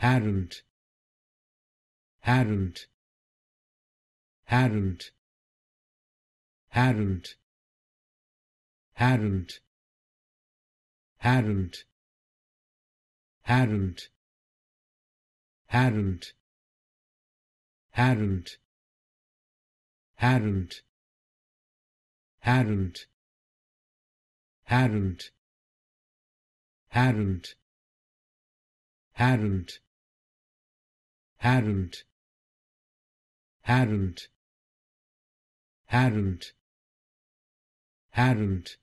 hadn't, hadn't, hadn't, hadn't, hadn't, hadn't, hadn't, hadn't, hadn't, hadn't, hadn't, hadn't, hadn't, hadn't, hadn't, hadn't, hadn't, hadn't,